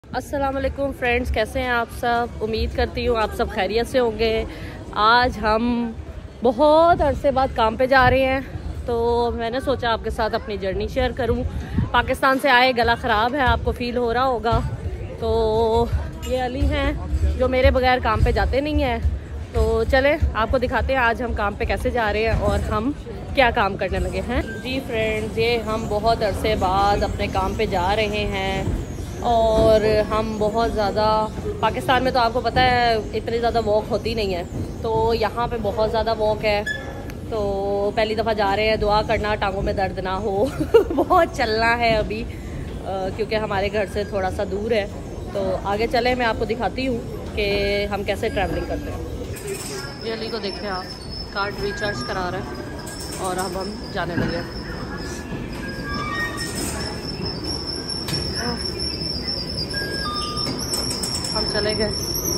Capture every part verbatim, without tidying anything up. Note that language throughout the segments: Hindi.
अस्सलाम वालेकुम फ्रेंड्स, कैसे हैं आप सब। उम्मीद करती हूँ आप सब खैरियत से होंगे। आज हम बहुत अरसे बाद काम पे जा रहे हैं, तो मैंने सोचा आपके साथ अपनी जर्नी शेयर करूँ। पाकिस्तान से आए, गला ख़राब है, आपको फ़ील हो रहा होगा। तो ये अली हैं जो मेरे बगैर काम पे जाते नहीं हैं। तो चले आपको दिखाते हैं आज हम काम पे कैसे जा रहे हैं और हम क्या काम करने लगे हैं। जी फ्रेंड्स, ये हम बहुत अरसे बाद अपने काम पे जा रहे हैं और हम बहुत ज़्यादा, पाकिस्तान में तो आपको पता है इतनी ज़्यादा वॉक होती नहीं है, तो यहाँ पे बहुत ज़्यादा वॉक है। तो पहली दफ़ा जा रहे हैं, दुआ करना टांगों में दर्द ना हो बहुत चलना है अभी, क्योंकि हमारे घर से थोड़ा सा दूर है। तो आगे चले, मैं आपको दिखाती हूँ कि हम कैसे ट्रैवलिंग करते हैं। ये अली को देखें आप, कार्ड रिचार्ज करा रहे हैं और अब हम जाने लगे। हम चले गए।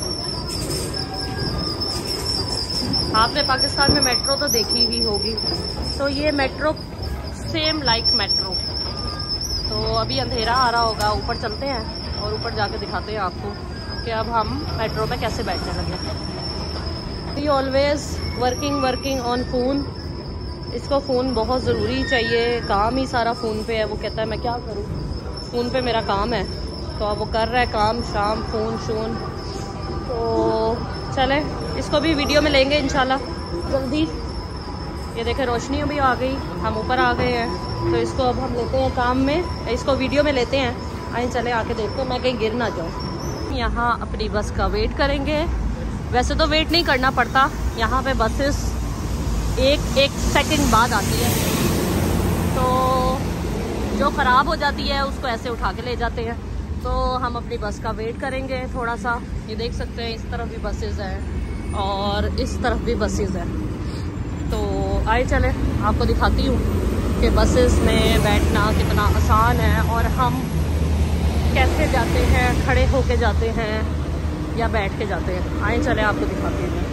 आपने पाकिस्तान में मेट्रो तो देखी ही होगी, तो ये मेट्रो सेम लाइक मेट्रो। तो अभी अंधेरा आ रहा होगा, ऊपर चलते हैं और ऊपर जाके दिखाते हैं आपको कि अब हम मेट्रो में कैसे बैठने लगे। We always working working on phone. इसको फ़ोन बहुत ज़रूरी चाहिए, काम ही सारा फ़ोन पे है। वो कहता है मैं क्या करूँ, फ़ोन पे मेरा काम है। तो अब वो कर रहा है काम शाम, फ़ोन शोन। तो चले, इसको भी वीडियो में लेंगे इंशाल्लाह जल्दी। ये देखें रोशनी भी आ गई, हम ऊपर आ गए हैं। तो इसको अब हम लेते हैं काम में, इसको वीडियो में लेते हैं। आइए चले आके देखते हैं, मैं कहीं गिर ना जाऊँ। यहाँ अपनी बस का वेट करेंगे। वैसे तो वेट नहीं करना पड़ता, यहाँ पे बसेस एक एक सेकंड बाद आती है, तो जो ख़राब हो जाती है उसको ऐसे उठा के ले जाते हैं। तो हम अपनी बस का वेट करेंगे थोड़ा सा। ये देख सकते हैं इस तरफ भी बसेस हैं और इस तरफ भी बसेस हैं। तो आइए चले आपको दिखाती हूँ कि बसेस में बैठना कितना आसान है और हम कैसे जाते हैं, खड़े होके जाते हैं या बैठ के जाते हैं। आइए चले आपको दिखाती हूँ।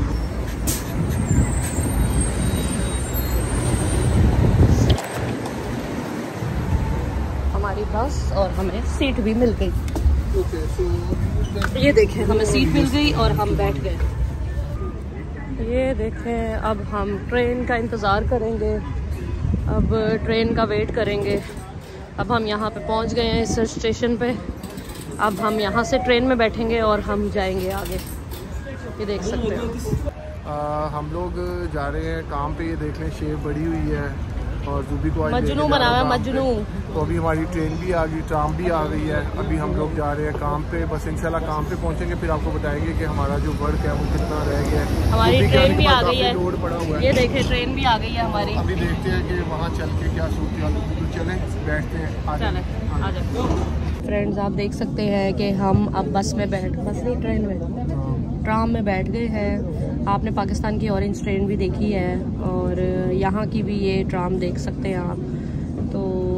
हमारी बस और हमें सीट भी मिल गई। okay, so... ये देखें हमें सीट मिल गई और हम बैठ गए। ये देखें अब हम ट्रेन का इंतज़ार करेंगे, अब ट्रेन का वेट करेंगे। अब हम यहाँ पे पहुँच गए हैं इस स्टेशन पे। अब हम यहाँ से ट्रेन में बैठेंगे और हम जाएंगे आगे। ये देख सकते हैं आ, हम लोग जा रहे हैं काम पे। ये देख लें शेप बड़ी हुई है और जूबी को मजनू बना हुआ है, मजनू। तो अभी हमारी ट्रेन भी आ गई, ट्राम भी आ गई है। अभी हम लोग जा रहे हैं काम पे। बस इंशाल्लाह काम पे पहुंचेंगे, फिर आपको बताएंगे कि हमारा जो वर्क है वो कितना रह गया है। हमारी ट्रेन भी आ गई है, लोड पड़ा हुआ है। ये देखें ट्रेन भी आ गई है हमारी। अभी देखते हैं कि वहाँ चल के क्या सूरत है। तो चलें बैठते हैं, चलें आ जाओ। फ्रेंड्स आप देख सकते हैं कि हम अब बस में बैठ, बस नहीं ट्रेन में, ट्राम में बैठ गए हैं। आपने पाकिस्तान की ऑरेंज ट्रेन भी देखी है और यहाँ की भी ये ट्राम देख सकते हैं आप। तो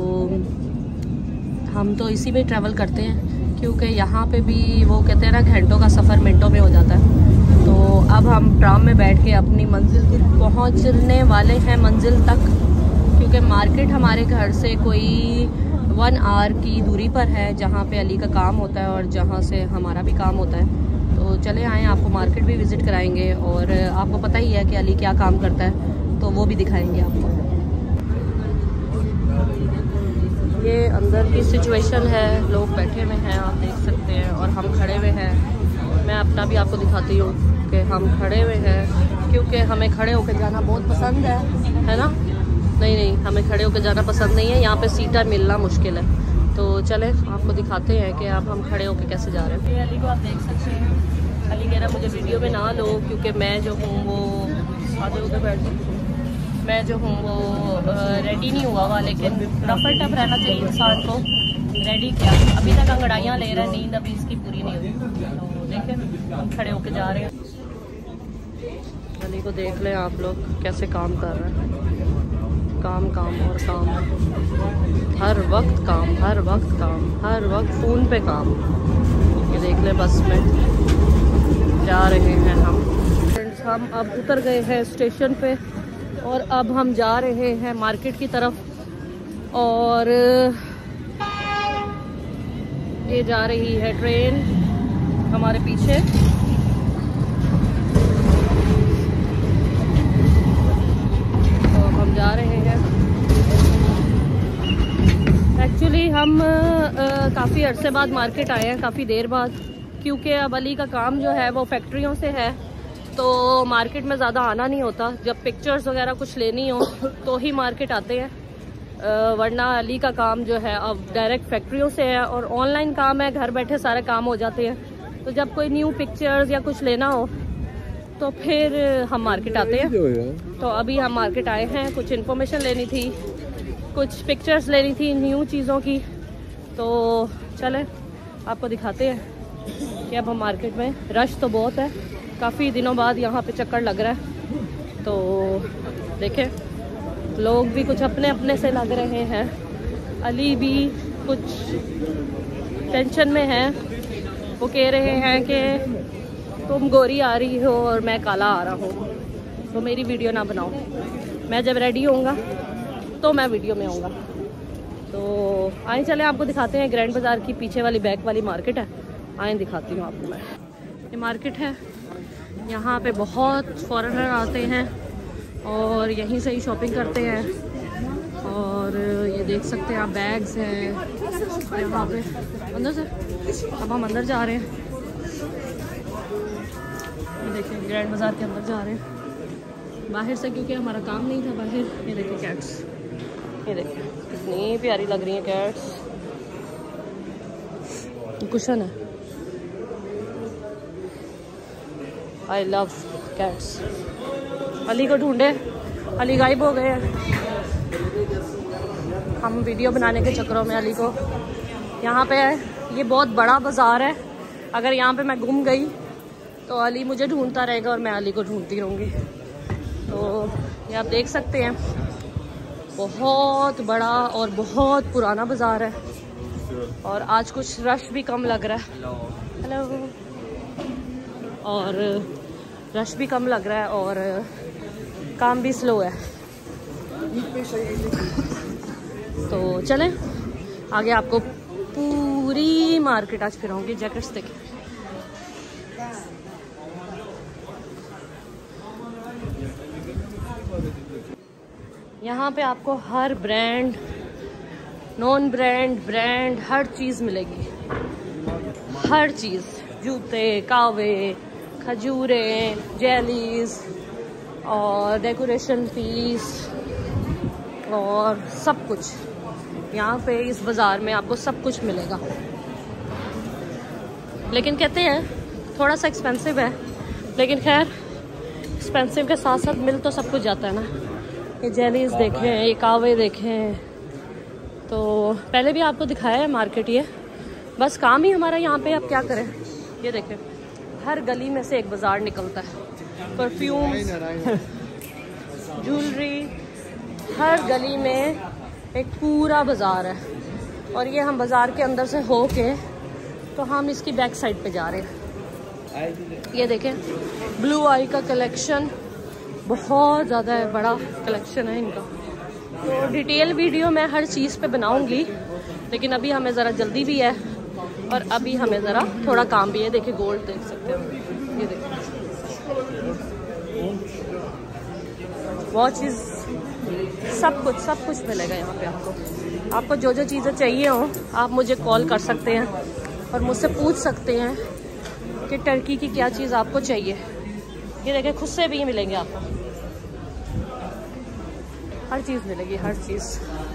हम तो इसी में ट्रैवल करते हैं, क्योंकि यहाँ पे भी वो कहते हैं ना घंटों का सफ़र मिनटों में हो जाता है। तो अब हम ट्राम में बैठ के अपनी मंजिल पहुँचने वाले हैं, मंजिल तक। क्योंकि मार्केट हमारे घर से कोई वन आवर की दूरी पर है, जहाँ पे अली का काम होता है और जहाँ से हमारा भी काम होता है। तो चले आएँ, आपको मार्केट भी विज़िट कराएंगे और आपको पता ही है कि अली क्या काम करता है, तो वो भी दिखाएंगे आपको। ये अंदर की सिचुएशन है, लोग बैठे हुए हैं आप देख सकते हैं और हम खड़े हुए हैं। मैं अपना भी आपको दिखाती हूँ कि हम खड़े हुए हैं, क्योंकि हमें खड़े होकर जाना बहुत पसंद है, है ना। नहीं नहीं हमें खड़े होकर जाना पसंद नहीं है, यहाँ पे सीटें मिलना मुश्किल है। तो चले आपको दिखाते हैं कि अब हम खड़े होकर कैसे जा रहे हैं। ये अली को आप देख सकते हैं, अली कह रहा मुझे वीडियो में ना लो, क्योंकि मैं जो हूँ वो आधे उधर बैठ मैं जो हूँ वो रेडी नहीं हुआ हुआ। लेकिन रफल टफ रहना चाहिए इंसान को। रेडी क्या, अभी तक अंगड़ाइयाँ ले रहा है, नींद अभी इसकी पूरी नहीं हुई। तो देखें हम खड़े होकर जा रहे हैं। अली को देख लें आप लोग कैसे काम कर रहे हैं। काम काम और काम, हर वक्त काम, हर वक्त काम, हर वक्त फ़ोन पे काम। ये देख ले बस में जा रहे हैं हम। फ्रेंड्स हम अब उतर गए हैं स्टेशन पे और अब हम जा रहे हैं मार्केट की तरफ। और ये जा रही है ट्रेन हमारे पीछे। तो हम जा रहे हैं। एक्चुअली हम काफ़ी अरसे बाद मार्केट आए हैं, काफ़ी देर बाद, क्योंकि अब अली का काम जो है वो फैक्ट्रियों से है, तो मार्केट में ज़्यादा आना नहीं होता। जब पिक्चर्स वगैरह कुछ लेनी हो तो ही मार्केट आते हैं, वरना अली का काम जो है अब डायरेक्ट फैक्ट्रियों से है और ऑनलाइन काम है, घर बैठे सारे काम हो जाते हैं। तो जब कोई न्यू पिक्चर्स या कुछ लेना हो तो फिर हम मार्केट आते हैं। तो अभी हम मार्केट आए हैं, कुछ इन्फॉर्मेशन लेनी थी, कुछ पिक्चर्स लेनी थी न्यू चीज़ों की। तो चलें आपको दिखाते हैं कि अब हम मार्केट में, रश तो बहुत है, काफ़ी दिनों बाद यहाँ पे चक्कर लग रहा है। तो देखें, लोग भी कुछ अपने अपने से लग रहे हैं। अली भी कुछ टेंशन में है, वो कह रहे हैं कि तुम गोरी आ रही हो और मैं काला आ रहा हूँ, तो मेरी वीडियो ना बनाओ। मैं जब रेडी होऊंगा तो मैं वीडियो में आऊँगा। तो आए चले आपको दिखाते हैं, ग्रैंड बाज़ार की पीछे वाली बैक वाली मार्केट है, आए दिखाती हूँ आपको मैं। ये मार्केट है, यहाँ पे बहुत फॉरेनर आते हैं और यहीं से ही शॉपिंग करते हैं। और ये देख सकते हैं आप, बैग्स हैं यहाँ पे अंदर से। अब हम अंदर जा रहे हैं, ये देखिए ग्रैंड बाज़ार के अंदर जा रहे हैं बाहर से, क्योंकि हमारा काम नहीं था बाहर। ये देखिए कैट्स, ये देखिए कितनी प्यारी लग रही हैं कैट्स। कुशन है, आई लव कैट्स। अली को ढूंढे, अली गायब हो गए हैं। हम वीडियो बनाने के चक्करों में अली को, यहाँ पे है, ये बहुत बड़ा बाज़ार है, अगर यहाँ पे मैं गुम गई तो अली मुझे ढूंढता रहेगा और मैं अली को ढूंढती रहूँगी। तो ये आप देख सकते हैं, बहुत बड़ा और बहुत पुराना बाज़ार है और आज कुछ रश भी कम लग रहा है। हेलो। और रश भी कम लग रहा है और काम भी स्लो है। तो चलें आगे, आपको पूरी मार्केट आज फिराऊंगी। जैकेट्स देखिए, यहाँ पे आपको हर ब्रांड, नॉन ब्रांड, ब्रांड, हर चीज़ मिलेगी, हर चीज़, जूते, कावे, खजूरें, जेलीज और डेकोरेशन पीस और सब कुछ यहाँ पे इस बाज़ार में आपको सब कुछ मिलेगा। लेकिन कहते हैं थोड़ा सा एक्सपेंसिव है, लेकिन खैर एक्सपेंसिव के साथ साथ मिल तो सब कुछ जाता है ना। ये जेलीज देखें, ये कावे देखें, तो पहले भी आपको दिखाया है मार्केट। ये बस काम ही हमारा यहाँ पे, अब क्या करें। ये देखें, हर गली में से एक बाज़ार निकलता है, परफ्यूम, ज्वेलरी, हर गली में एक पूरा बाज़ार है। और ये हम बाज़ार के अंदर से हो के तो हम इसकी बैक साइड पे जा रहे हैं। ये देखें, ब्लू आई का कलेक्शन बहुत ज़्यादा है, बड़ा कलेक्शन है इनका। तो डिटेल वीडियो मैं हर चीज़ पे बनाऊंगी, लेकिन अभी हमें ज़रा जल्दी भी है और अभी हमें ज़रा थोड़ा काम भी है। देखिए गोल्ड देख सकते हो, ये देखिए वॉचेस, सब कुछ सब कुछ मिलेगा यहाँ पे आपको। आपको जो जो चीज़ें चाहिए हो आप मुझे कॉल कर सकते हैं और मुझसे पूछ सकते हैं कि टर्की की क्या चीज़ आपको चाहिए। ये देखिए खुद से भी मिलेंगे आपको, हर चीज़ मिलेगी, हर चीज़।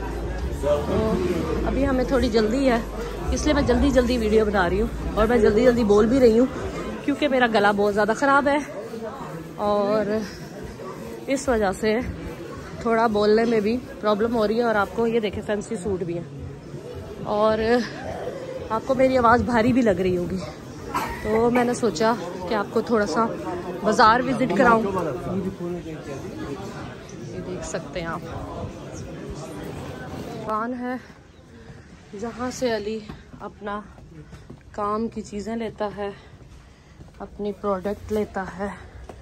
तो अभी हमें थोड़ी जल्दी है, इसलिए मैं जल्दी जल्दी वीडियो बना रही हूँ और मैं जल्दी जल्दी बोल भी रही हूँ, क्योंकि मेरा गला बहुत ज़्यादा ख़राब है और इस वजह से थोड़ा बोलने में भी प्रॉब्लम हो रही है। और आपको ये देखें फैंसी सूट भी है और आपको मेरी आवाज़ भारी भी लग रही होगी, तो मैंने सोचा कि आपको थोड़ा सा बाज़ार विज़िट कराऊं। ये देख सकते हैं आप, दुकान है जहाँ से अली अपना काम की चीज़ें लेता है, अपनी प्रोडक्ट लेता है।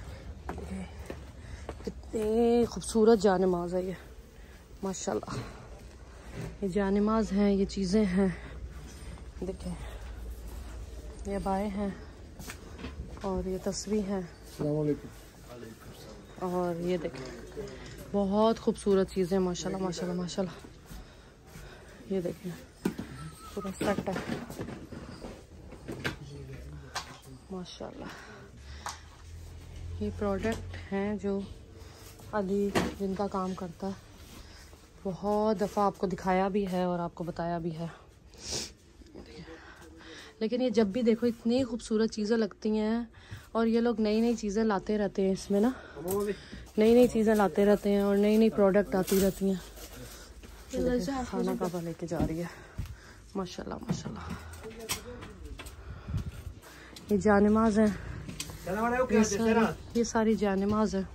कितनी खूबसूरत जानेमाज़ है ये, माशाल्लाह। ये जानेमाज़ हैं, ये चीज़ें हैं, देखें ये बाएँ हैं और ये तस्वीर है। और ये देखें बहुत खूबसूरत चीज़ें माशाल्लाह माशाल्लाह माशाल्लाह। ये देखें पूरा सेट है माशाल्लाह। ये प्रोडक्ट हैं जो अली जिनका काम करता है, बहुत दफ़ा आपको दिखाया भी है और आपको बताया भी है। लेकिन ये जब भी देखो इतनी खूबसूरत चीज़ें लगती हैं और ये लोग नई नई चीज़ें लाते रहते हैं इसमें ना, नई नई चीज़ें लाते रहते हैं और नई नई प्रोडक्ट आती रहती हैं। खाना काबा लेके जा रही है माशाल्लाह माशाल्लाह। ये जानिमाज है, ये सारी, ये सारी जानिमाज है।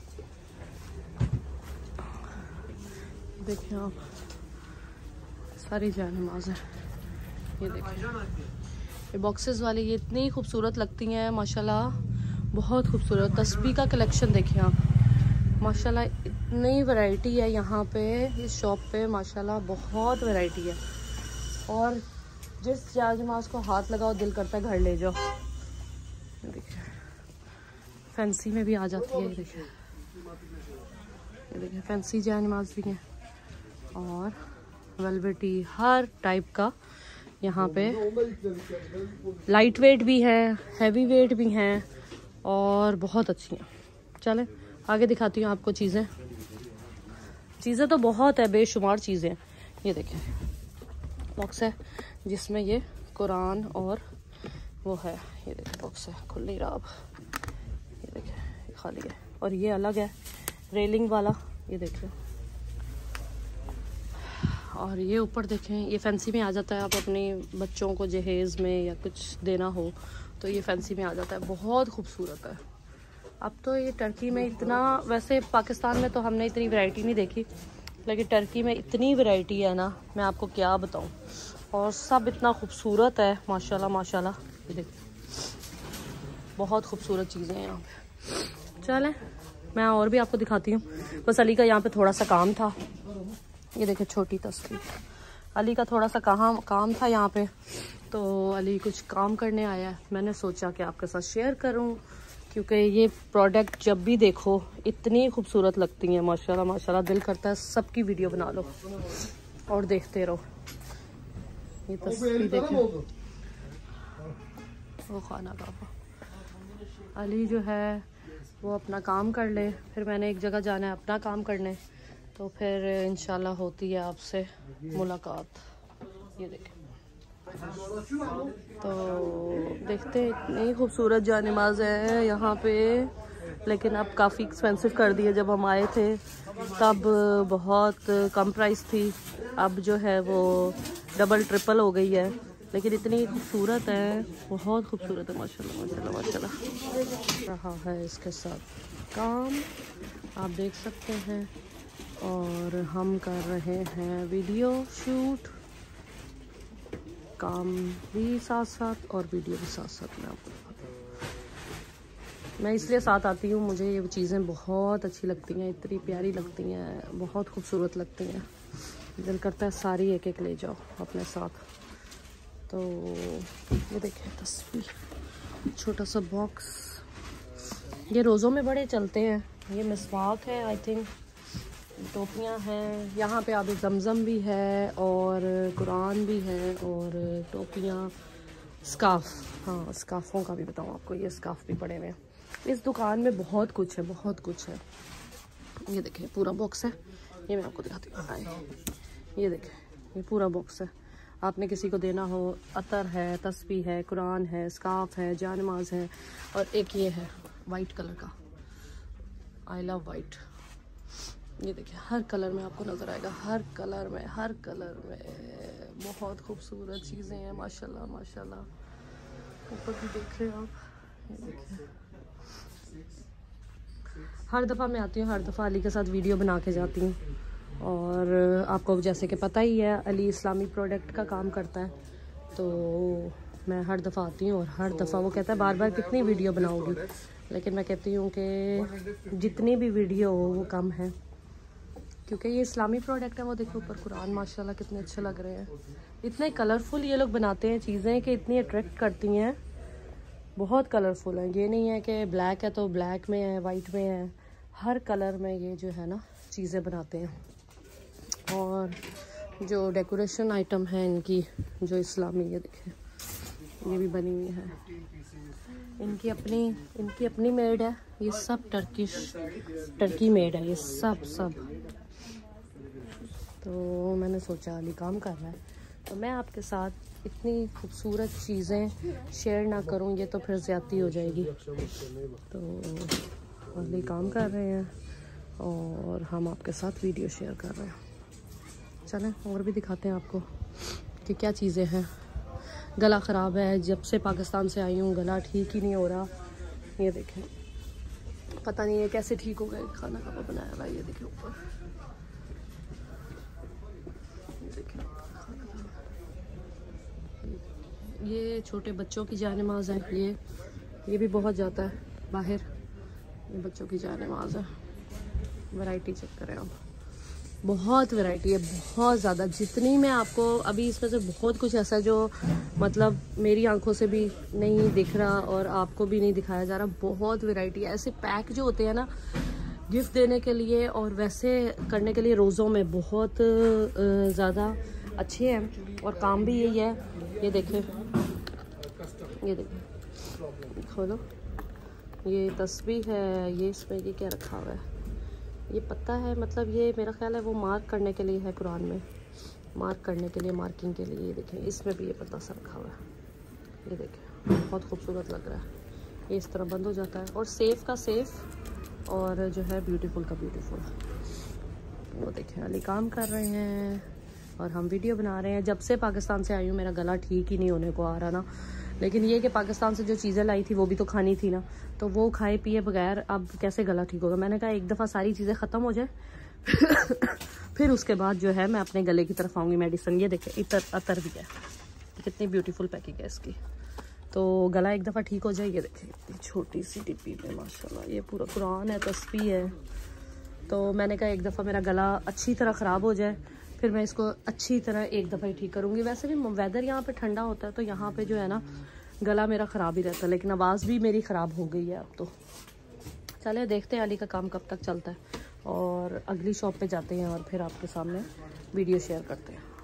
देखिए आप सारी जानिमाज है। ये देखिए ये बॉक्सेस वाली ये इतनी खूबसूरत लगती हैं माशाल्लाह, बहुत खूबसूरत। तस्बीह का कलेक्शन देखिए आप माशाल्लाह, इतनी वैरायटी है यहाँ पे इस शॉप पे माशाल्लाह, बहुत वैरायटी है। और जिस जानिमाज को हाथ लगाओ दिल करता है घर ले जाओ। देखिए फैंसी में भी आ जाती है। ये देखिए ये देखिए फैंसी जानिमाज भी हैं और वेलवेटी, हर टाइप का यहाँ पे। लाइट वेट भी है, हैवी वेट भी हैं और बहुत अच्छी हैं। चलें आगे दिखाती हूँ आपको चीज़ें। चीज़ें तो बहुत है, बेशुमार चीज़ें। ये देखें बॉक्स है जिसमें ये कुरान और वो है। ये देखें बॉक्स है, खुल नहीं रहा अब। ये देखें ये खाली है और ये अलग है रेलिंग वाला। ये देखें और ये ऊपर देखें ये फैंसी में आ जाता है। आप अपने बच्चों को जहेज़ में या कुछ देना हो तो ये फैंसी में आ जाता है, बहुत खूबसूरत है। अब तो ये टर्की में इतना, वैसे पाकिस्तान में तो हमने इतनी वैरायटी नहीं देखी, लेकिन टर्की में इतनी वैरायटी है ना, मैं आपको क्या बताऊं। और सब इतना खूबसूरत है माशाल्लाह माशाल्लाह। ये देखिए बहुत खूबसूरत चीज़ें हैं यहाँ पे। चलें मैं और भी आपको दिखाती हूँ। बस अली का यहाँ पे थोड़ा सा काम था। ये देखिए छोटी तस्वीर, अली का थोड़ा सा कहाँ काम था यहाँ पे, तो अली कुछ काम करने आया है। मैंने सोचा कि आपके साथ शेयर करूँ, क्योंकि ये प्रोडक्ट जब भी देखो इतनी खूबसूरत लगती हैं माशाल्लाह माशाल्लाह। दिल करता है सबकी वीडियो बना लो और देखते रहो। ये तस्वीर देखें वो खाना काबा। अली जो है वो अपना काम कर ले, फिर मैंने एक जगह जाना है अपना काम करने, तो फिर इंशाल्लाह होती है आपसे मुलाकात। ये देखें तो देखते हैं इतनी खूबसूरत जानिमाज है यहाँ पे, लेकिन अब काफ़ी एक्सपेंसिव कर दिए। जब हम आए थे तब बहुत कम प्राइस थी, अब जो है वो डबल ट्रिपल हो गई है। लेकिन इतनी खूबसूरत है, बहुत खूबसूरत है माशाल्लाह माशाल्लाह माशाल्लाह। रहा है इसके साथ काम आप देख सकते हैं, और हम कर रहे हैं वीडियो शूट, काम भी साथ साथ और वीडियो भी साथ साथ। मैं आपको दिखाती हूँ, मैं इसलिए साथ आती हूँ, मुझे ये चीज़ें बहुत अच्छी लगती हैं, इतनी प्यारी लगती हैं, बहुत खूबसूरत लगती हैं। दिल करता है सारी एक एक ले जाओ अपने साथ। तो ये देखें तस्वीर, छोटा सा बॉक्स, ये रोज़ों में बड़े चलते हैं। ये मिसवाक है आई थिंक, टोपियाँ हैं यहाँ पे, अभी जमज़म भी है और कुरान भी है और टोपियाँ, स्काफ, हाँ स्काफ़ों का भी बताऊँ आपको। ये स्काफ भी पड़े हुए हैं इस दुकान में, बहुत कुछ है बहुत कुछ है। ये देखें पूरा बॉक्स है, ये मैं आपको दिखाती हूँ। ये देखें ये पूरा बॉक्स है, आपने किसी को देना हो, अतर है, तस्बीह है, कुरान है, स्काफ है, जानिमाज है, और एक ये है वाइट कलर का, आई लव वाइट। ये देखिए हर कलर में आपको नज़र आएगा, हर कलर में हर कलर में बहुत खूबसूरत चीज़ें हैं माशाल्लाह माशाल्लाह। ऊपर भी देख रहे हो आप, ये देखिए हर दफ़ा मैं आती हूँ, हर दफ़ा अली के साथ वीडियो बना के जाती हूँ। और आपको जैसे कि पता ही है अली इस्लामी प्रोडक्ट का काम करता है, तो मैं हर दफ़ा आती हूँ और हर दफ़ा वो कहता है बार बार कितनी वीडियो बनाओगी, लेकिन मैं कहती हूँ कि जितनी भी वीडियो हो वो कम है, क्योंकि ये इस्लामी प्रोडक्ट है। वो देखो ऊपर कुरान माशाल्लाह कितने अच्छे लग रहे हैं, इतने कलरफुल ये लोग बनाते हैं चीज़ें कि इतनी अट्रैक्ट करती हैं बहुत कलरफुल है। ये नहीं है कि ब्लैक है तो ब्लैक में है, वाइट में है, हर कलर में ये जो है ना चीज़ें बनाते हैं। और जो डेकोरेशन आइटम है इनकी जो इस्लामी, ये देखें ये भी बनी हुई है, इनकी अपनी इनकी अपनी मेड है। ये सब टर्किश टर्की मेड है ये सब सब। तो मैंने सोचा अली काम कर रहा है तो मैं आपके साथ इतनी खूबसूरत चीज़ें शेयर ना करूं, ये तो फिर ज़्यादती हो जाएगी। तो अली काम कर रहे हैं और हम आपके साथ वीडियो शेयर कर रहे हैं। चलें और भी दिखाते हैं आपको कि क्या चीज़ें हैं। गला ख़राब है, जब से पाकिस्तान से आई हूँ गला ठीक ही नहीं हो रहा। ये देखें, पता नहीं है कैसे ठीक हो गए। खाना कब बनाया हुआ, ये देखें ऊपर, ये देखें। ये छोटे बच्चों की जान नमाज है, ये ये भी बहुत जाता है बाहर। ये बच्चों की जान नमाज है। वैरायटी चेक करें आप, बहुत वैरायटी है, बहुत ज़्यादा। जितनी मैं आपको अभी इसमें से बहुत कुछ ऐसा जो मतलब मेरी आंखों से भी नहीं दिख रहा और आपको भी नहीं दिखाया जा रहा। बहुत वैरायटी है। ऐसे पैक जो होते हैं ना गिफ्ट देने के लिए और वैसे करने के लिए रोज़ों में बहुत ज़्यादा अच्छे हैं और काम भी यही है। ये देखें, ये देखें, खोलो, ये तस्बीह है। ये इसमें ये क्या रखा हुआ है, ये पता है, मतलब ये मेरा ख्याल है वो मार्क करने के लिए है, कुरान में मार्क करने के लिए, मार्किंग के लिए। ये देखें, इसमें भी ये पता सा रखा हुआ है। ये देखें, बहुत खूबसूरत लग रहा है। ये इस तरह बंद हो जाता है और सेफ़ का सेफ़ और जो है ब्यूटीफुल का ब्यूटीफुल। वो देखें अली काम कर रहे हैं और हम वीडियो बना रहे हैं। जब से पाकिस्तान से आई हूँ मेरा गला ठीक ही नहीं होने को आ रहा ना। लेकिन ये कि पाकिस्तान से जो चीज़ें लाई थी वो भी तो खानी थी ना, तो वो खाए पिए बगैर अब कैसे गला ठीक होगा। मैंने कहा एक दफ़ा सारी चीज़ें ख़त्म हो जाए फिर उसके बाद जो है मैं अपने गले की तरफ आऊँगी मेडिसिन। ये देखें, इतर अतर भी है, कितनी ब्यूटीफुल पैकिंग है इसकी। तो गला एक दफ़ा ठीक हो जाए। ये देखें छोटी सी डिब्बी में माशाल्लाह ये पूरा कुरान है, तस्बीह है। तो मैंने कहा एक दफ़ा मेरा गला अच्छी तरह ख़राब हो जाए फिर मैं इसको अच्छी तरह एक दफ़ा ही ठीक करूँगी। वैसे भी वेदर यहाँ पे ठंडा होता है तो यहाँ पे जो है ना गला मेरा ख़राब ही रहता है, लेकिन आवाज़ भी मेरी ख़राब हो गई है अब तो। चले देखते हैं अली का काम कब तक चलता है और अगली शॉप पे जाते हैं और फिर आपके सामने वीडियो शेयर करते हैं।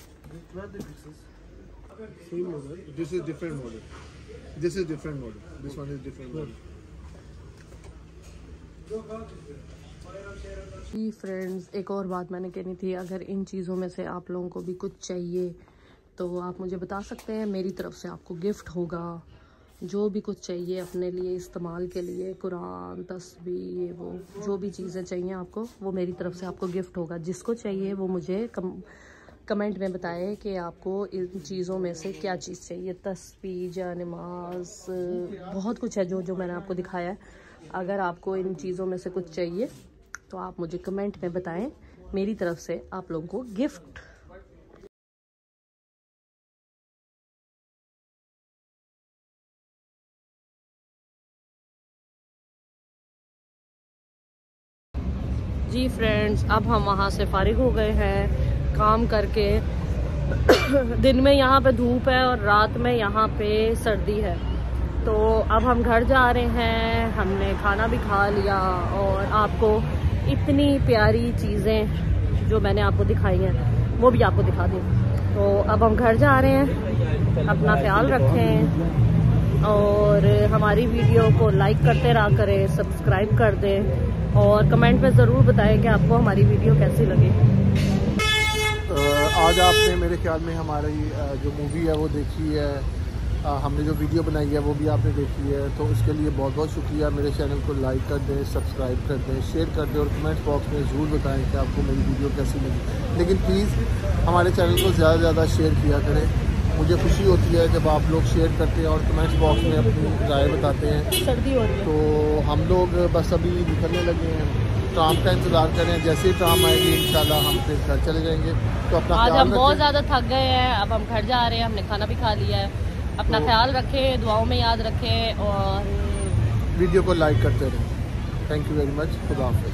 This is different model. This is different model. This one is different model. जी फ्रेंड्स, एक और बात मैंने कहनी थी, अगर इन चीज़ों में से आप लोगों को भी कुछ चाहिए तो आप मुझे बता सकते हैं। मेरी तरफ से आपको गिफ्ट होगा, जो भी कुछ चाहिए अपने लिए इस्तेमाल के लिए, कुरान, तस्बीह, ये वो जो भी चीज़ें चाहिए आपको वो मेरी तरफ से आपको गिफ्ट होगा। जिसको चाहिए वो मुझे कम कमेंट में बताएं कि आपको इन चीज़ों में से क्या चीज़ चाहिए। तस्बीह, जानमाज, बहुत कुछ है जो जो मैंने आपको दिखाया है। अगर आपको इन चीज़ों में से कुछ चाहिए तो आप मुझे कमेंट में बताएं, मेरी तरफ से आप लोगों को गिफ्ट। जी फ्रेंड्स, अब हम वहाँ से फारिग हो गए हैं काम करके। दिन में यहाँ पे धूप है और रात में यहाँ पे सर्दी है। तो अब हम घर जा रहे हैं, हमने खाना भी खा लिया और आपको इतनी प्यारी चीज़ें जो मैंने आपको दिखाई हैं वो भी आपको दिखा दी। तो अब हम घर जा रहे हैं। अपना ख्याल रखें और हमारी वीडियो को लाइक करते रहा करें, सब्सक्राइब कर दें और कमेंट में ज़रूर बताएं कि आपको हमारी वीडियो कैसी लगी। आज आपने मेरे ख्याल में हमारी जो मूवी है वो देखी है, हमने जो वीडियो बनाई है वो भी आपने देखी है। तो उसके लिए बहुत बहुत शुक्रिया। मेरे चैनल को लाइक कर दें, सब्सक्राइब कर दें, शेयर कर दें और कमेंट बॉक्स में ज़रूर बताएं कि आपको मेरी वीडियो कैसी लगी। लेकिन प्लीज़ हमारे चैनल को ज़्यादा से ज़्यादा शेयर किया करें। मुझे खुशी होती है जब आप लोग शेयर करते हैं और कमेंट्स बॉक्स में अपनी राय बताते हैं। सर्दी हो रही है तो हम लोग बस अभी निकलने लगे हैं, ट्राम का इंतज़ार करें। जैसे ही ट्राम आएगी इंशाल्लाह हम फिर घर चले जाएंगे। तो अपना आज हम बहुत ज़्यादा थक गए हैं, अब हम घर जा रहे हैं, हमने खाना भी खा लिया है। अपना तो ख्याल रखें, दुआओं में याद रखें और वीडियो को लाइक करते रहें। Thank you very much. खुदा हाफ़िज़।